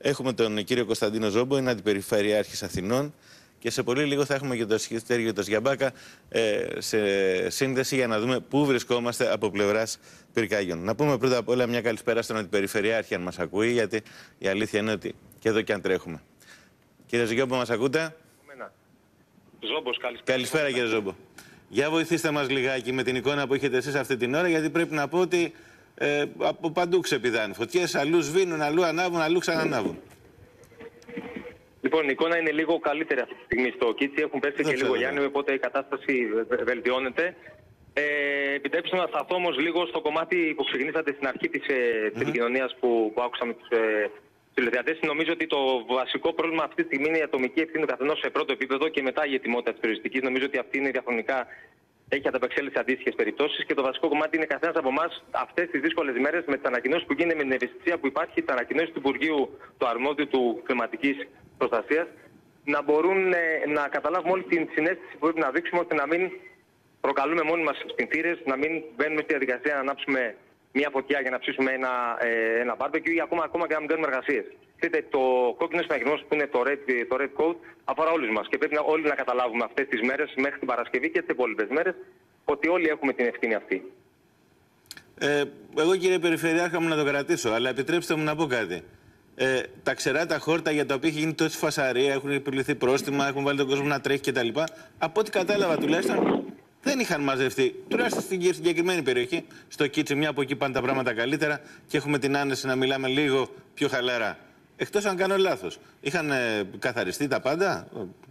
Έχουμε τον κύριο Κωνσταντίνο Ζόμπο, είναι αντιπεριφερειάρχης Αθηνών. Και σε πολύ λίγο θα έχουμε και τον Στέργιο Γιαμπάκα σε σύνδεση για να δούμε πού βρισκόμαστε από πλευράς πυρκαγιών. Να πούμε πρώτα απ' όλα μια καλησπέρα στον αντιπεριφερειάρχη, αν μας ακούει, γιατί η αλήθεια είναι ότι και εδώ και αν τρέχουμε. Κύριε Ζόμπο, μας ακούτε? Ζόμπος, καλησπέρα κύριε Ζόμπο. Για βοηθήστε μας λιγάκι με την εικόνα που έχετε εσείς αυτή την ώρα, γιατί πρέπει να πω ότι από παντού ξεπηδάνε φωτιές, αλλού σβήνουν, αλλού ανάβουν, αλλού ξανανάβουν. Λοιπόν, η εικόνα είναι λίγο καλύτερη αυτή τη στιγμή στο Κίτσι. Έχουν πέσει και λίγο Γιάννη, οπότε η κατάσταση βελτιώνεται. Επιτρέψτε να σταθώ όμως λίγο στο κομμάτι που ξεκινήσατε στην αρχή της επικοινωνίας που άκουσα με τους τηλεθεατές. Νομίζω ότι το βασικό πρόβλημα αυτή τη στιγμή είναι η ατομική ευθύνη του καθενός σε πρώτο επίπεδο και μετά η ετοιμότητα της περιοριστικής. Νομίζω ότι αυτή είναι διαχρονικά. Έχει ανταπεξέλθει σε αντίστοιχες περιπτώσεις και το βασικό κομμάτι είναι καθένας από εμάς αυτές τις δύσκολες μέρες με τις ανακοινώσεις που γίνεται, με την ευαισθησία που υπάρχει, τις ανακοινώσεις του Υπουργείου του Αρμόδιου του Κλιματικής Προστασίας, να μπορούν να καταλάβουμε όλη την συνέστηση που πρέπει να δείξουμε, ώστε να μην προκαλούμε μόνοι μας σπινθήρες, να μην μπαίνουμε στη διαδικασία να ανάψουμε μια φωτιά για να ψήσουμε ένα μπάρμπεκιου ή ακόμα και να μην κάνουμε εργασίες. Το κόκκινο συναγερμός που είναι το red code αφορά όλους μας και πρέπει όλοι να καταλάβουμε αυτές τις μέρες μέχρι την Παρασκευή και τις υπόλοιπες μέρες ότι όλοι έχουμε την ευθύνη αυτή. Εγώ κύριε Περιφερειάρχα μου να το κρατήσω, αλλά επιτρέψτε μου να πω κάτι. Τα ξερά τα χόρτα για τα οποία έχει γίνει τόση φασαρία, έχουν επιβληθεί πρόστιμα, έχουν βάλει τον κόσμο να τρέχει κτλ. Από ό,τι κατάλαβα τουλάχιστον δεν είχαν μαζευτεί, τουλάχιστον στην συγκεκριμένη περιοχή, στο Κίτσι, μια από εκεί πάνε τα πράγματα καλύτερα και έχουμε την άνεση να μιλάμε λίγο πιο χαλαρά. Εκτός αν κάνω λάθος. Είχαν καθαριστεί τα πάντα?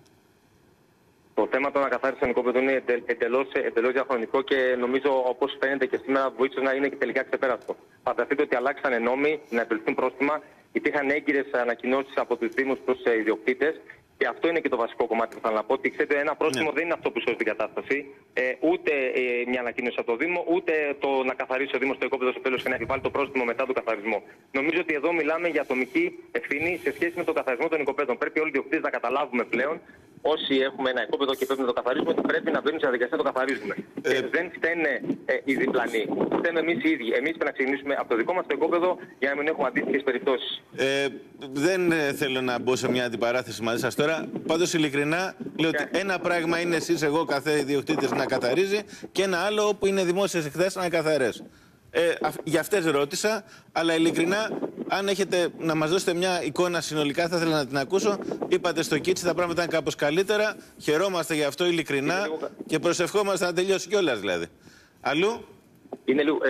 Το θέμα των ακαθάριστων οικόπεδων είναι εντελώς διαχρονικό και νομίζω, όπως φαίνεται και σήμερα, βοήθησε να είναι και τελικά ξεπέραστο. Φανταστείτε ότι αλλάξανε νόμοι, να επιβληθούν πρόστιμα, υπήρχαν έγκυρες ανακοινώσεις από τους Δήμους προς ιδιοκτήτες. Και αυτό είναι και το βασικό κομμάτι που θέλω να πω. Ότι ξέρετε, ένα πρόστιμο δεν είναι αυτό που σώζει την κατάσταση. Ούτε μια ανακοίνωση από το Δήμο, ούτε το να καθαρίσει ο Δήμος το οικόπεδο στο τέλος και να επιβάλλει το πρόστιμο μετά τον καθαρισμό. Νομίζω ότι εδώ μιλάμε για ατομική ευθύνη σε σχέση με τον καθαρισμό των οικοπαίδων. Πρέπει όλοι οι ιδιοκτήτες να καταλάβουμε πλέον, όσοι έχουμε ένα οικόπεδο και πρέπει να το καθαρίζουμε, ότι πρέπει να μπαίνουν σε διαδικασία να το καθαρίζουμε. Δεν φταίνε οι διπλανοί. Φταίνε εμείς οι ίδιοι. Εμείς πρέπει να ξεκινήσουμε από το δικό μας το οικόπεδο για να μην έχουμε αντίστοιχες περιπτώσεις. Δεν θέλω να μπω σε μια αντιπαράθεση μαζί σας τώρα. Πάντως ειλικρινά λέω ότι ένα πράγμα είναι εσείς, εγώ, κάθε ιδιοκτήτης να καθαρίζει και ένα άλλο όπου είναι δημόσιες εκθέσεις να είναι καθαρές. Για αυτές ρώτησα, αλλά ειλικρινά, αν έχετε να μας δώσετε μια εικόνα συνολικά, θα ήθελα να την ακούσω. Είπατε στο Κίτσι τα πράγματα είναι κάπως καλύτερα. Χαιρόμαστε γι' αυτό ειλικρινά και προσευχόμαστε να τελειώσει κιόλας δηλαδή. Αλλού? Είναι λίγο.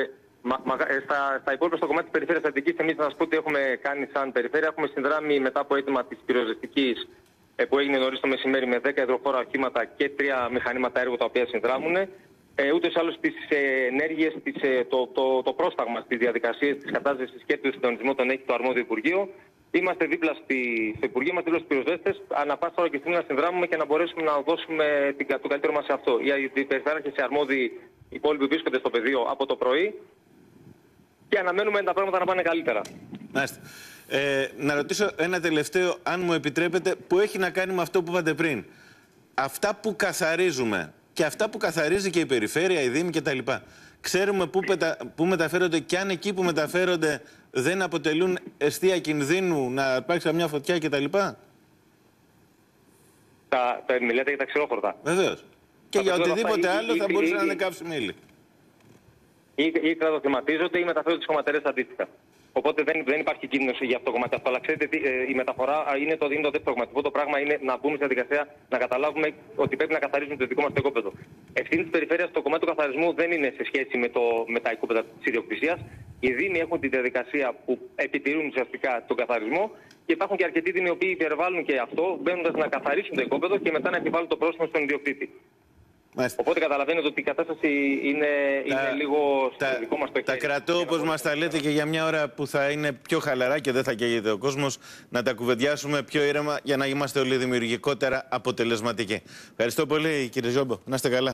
Στα υπόλοιπα, στο κομμάτι της περιφέρειας Αττικής, εμείς να σας πω ότι έχουμε κάνει σαν περιφέρεια. Έχουμε συνδράμει μετά από αίτημα της πυροσβεστικής που έγινε νωρίς το μεσημέρι με 10 υδροφόρα οχήματα και 3 μηχανήματα έργου τα οποία συνδράμουν. Ούτως ή άλλως τις ενέργειες, το πρόσταγμα στις διαδικασίες της κατάστασης και του συντονισμού τον έχει το αρμόδιο Υπουργείο. Είμαστε δίπλα στο Υπουργείο, είμαστε δίπλα στους πυροσβέστες, ανά πάσα ώρα και στιγμή να συνδράμουμε και να μπορέσουμε να δώσουμε το καλύτερο μας σε αυτό. Οι περιφέρειες και αρμόδιοι υπόλοιποι βρίσκονται στο πεδίο από το πρωί και αναμένουμε τα πράγματα να πάνε καλύτερα. Μάλιστα. Να ρωτήσω ένα τελευταίο, αν μου επιτρέπετε, που έχει να κάνει με αυτό που είπατε πριν. Αυτά που καθαρίζουμε και αυτά που καθαρίζει και η περιφέρεια, η Δήμη κτλ. Ξέρουμε πού μεταφέρονται και αν εκεί που μεταφέρονται δεν αποτελούν εστία κινδύνου να υπάρξει μια φωτιά κτλ. Μιλάτε για τα ξηρόχορτα. Βεβαίως. Και για οτιδήποτε άλλο θα μπορούσε να είναι καύσιμη ύλη. Ή κρατοθυματίζονται ή μεταφέρονται στις χωματερές αντίστοιχα. Οπότε δεν υπάρχει κίνδυνος για αυτό το κομμάτι. Αλλά ξέρετε, η μεταφορά είναι το δεύτερο κομμάτι. Το πράγμα είναι να μπούμε στη διαδικασία να καταλάβουμε ότι πρέπει να καθαρίζουμε το δικό μας το οικόπεδο. Ευθύνη της περιφέρειας στο κομμάτι του καθαρισμού δεν είναι σε σχέση με τα οικόπεδα της ιδιοκτησίας. Οι Δήμοι έχουν τη διαδικασία που επιτηρούν ουσιαστικά τον καθαρισμό και υπάρχουν και αρκετοί Δήμοι οι οποίοι υπερβάλλουν και αυτό, μπαίνοντας να καθαρίσουν το οικόπεδο και μετά να επιβάλλουν το πρόστιμο στον ιδιοκτήτη. Μάλιστα. Οπότε καταλαβαίνετε ότι η κατάσταση είναι λίγο στο δικό μας το χέρι. Τα κρατώ όπως μας τα λέτε και για μια ώρα που θα είναι πιο χαλαρά και δεν θα καίγεται ο κόσμος, να τα κουβεντιάσουμε πιο ήρεμα για να είμαστε όλοι δημιουργικότερα αποτελεσματικοί. Ευχαριστώ πολύ κύριε Ζόμπο. Να είστε καλά.